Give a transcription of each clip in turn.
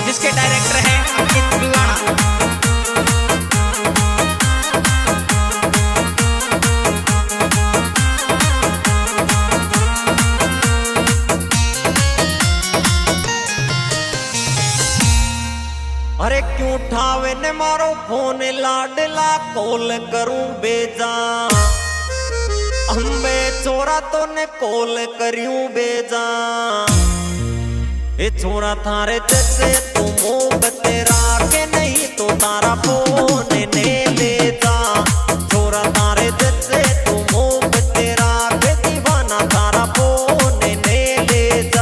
जिसके डायरेक्टर हैं अंकित बुलाना। अरे क्यों ठावे ने मारो फोन लाडला कॉल करूं बेजा अम्बे छोरा तो ने कॉल करूं बेजा ए छोरा थारे जैसे तू मोह तेरा के नहीं तो तारा फोन ने ले जा छोरा थारे जैसे तू मोह तेरा के दीवाना तारा फोन ने ले जा।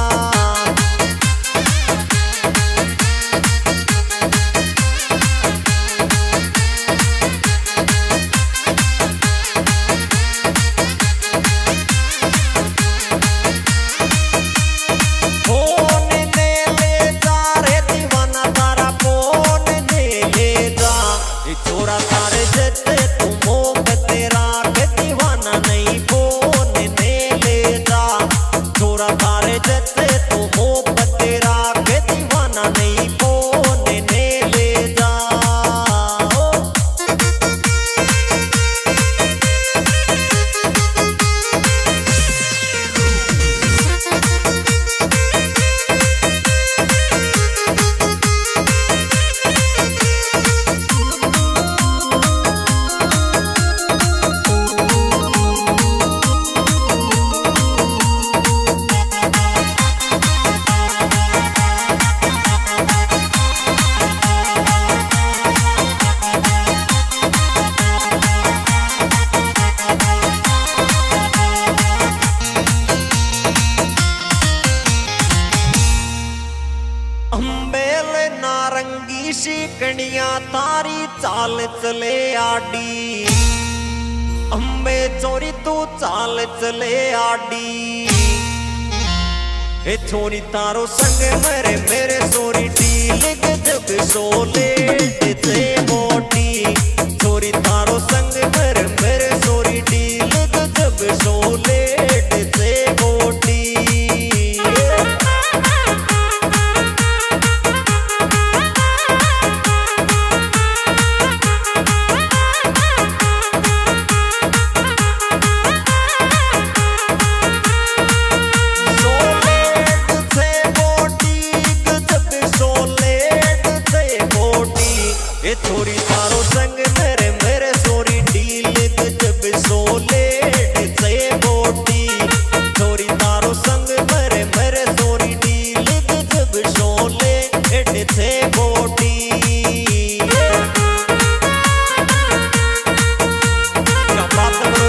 नारंगी शिकनिया तारी चाल चले आडी अम्बे चोरी तू चाल चले आडी ए छोरी तारो संग मेरे मेरे सोरी डील जब सोले से मोटी छोरी तारो संग मेरे मेरे सोरी डील जब सोले से मोटी। छोरी तारो संग मेरे मेरे सोरी डील जब सोले से बोटी छोरी तारो संग मेरे मेरे सोरी डील जब सोले से बोटी। क्या बात है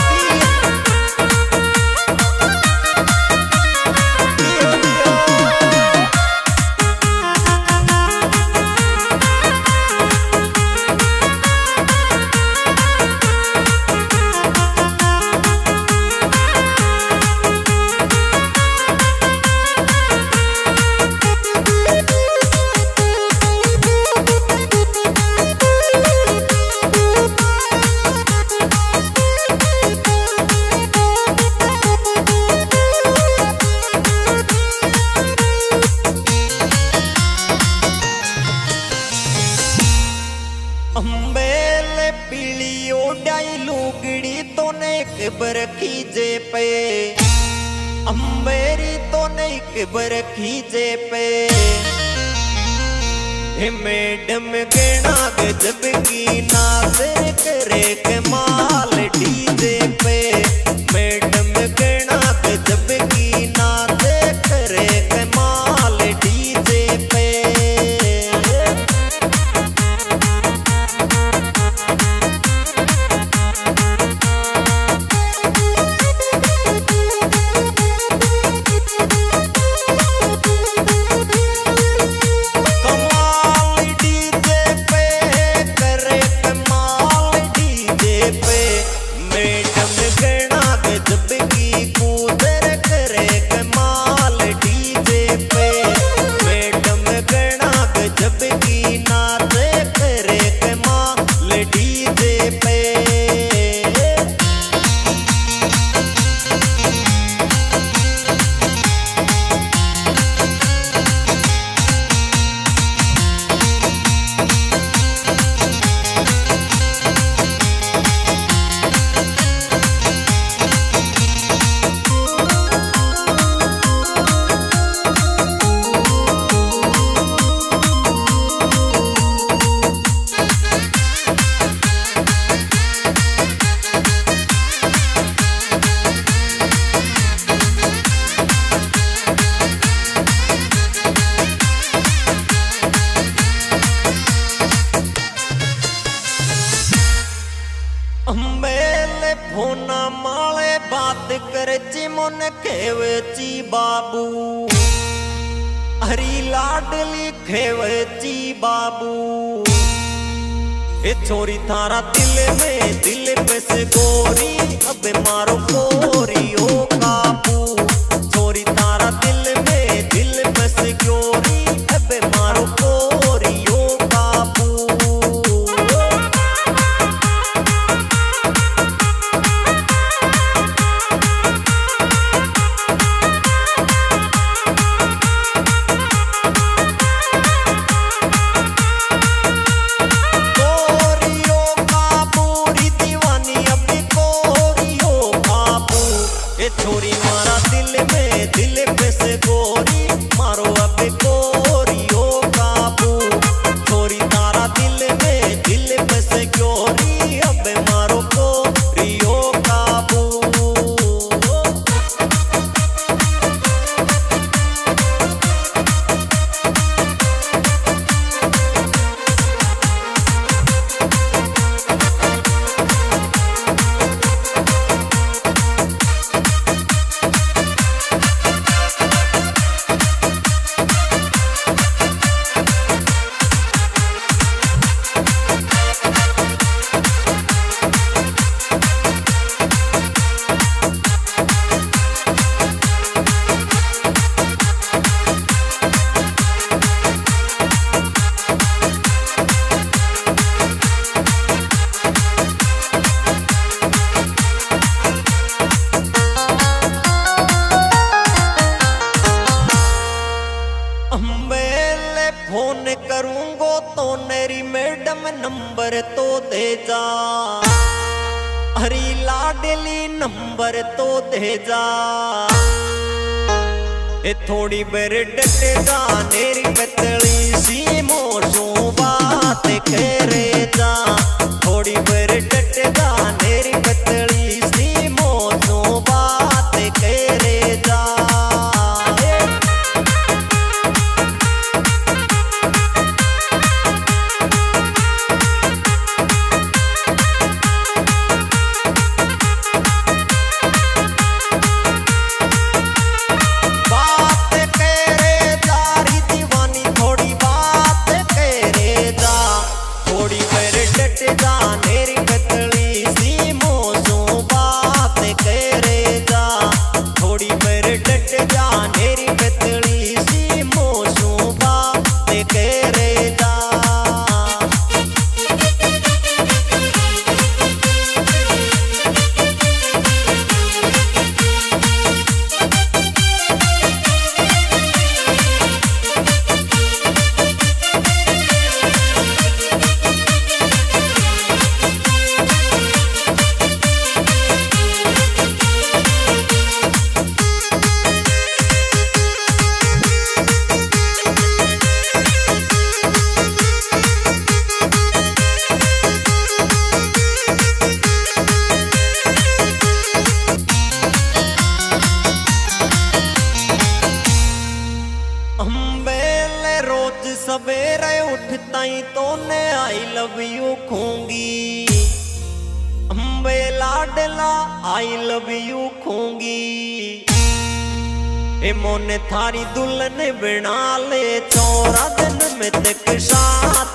अम्बेले पीली ओडाई लुगड़ी तो ने किबर खींचे पे अम्बेरी तो ने किबर खींचे पे मैडम के नाग जब की नाजर करे के माल डीजे पे मैडम के नाग जब की नाजर करे के माल डीजे पे। मैडम बात करे ची मन खेवे ची बाबू, हरी लाडली खेवे ची बाबू। ए छोरी थारा दिल में दिल पे से गोरी, अब मारो गोरी ओ काबू। छोरी थारा दिल में दिल पे से गोरी, अब मारो गोरी ओ काबू। छोरी मारा दिल में दिल पे से गोरी, मारो अब गोरी ओ काबू। छोरी तारा दिल में दिल पे से गोरी, अब मारो गोरी ओ काबू। फोन करूंगो तो मेरी मैडम नंबर तो दे जा, हरी लाडली नंबर तो दे जा। ए थोड़ी बेर डट जा मेरी पतली सी मोसो बात करे जा। थोड़ी बेर डट जा मेरी पतली सी मोसो बात करे जा। सवेरे उठता ही तो ने आई लव यू खूंगी, अम्बे लाडला आई लव यू खूंगी। ए मोने थारी दुल्हन बना ले 14 दिन में तक साथ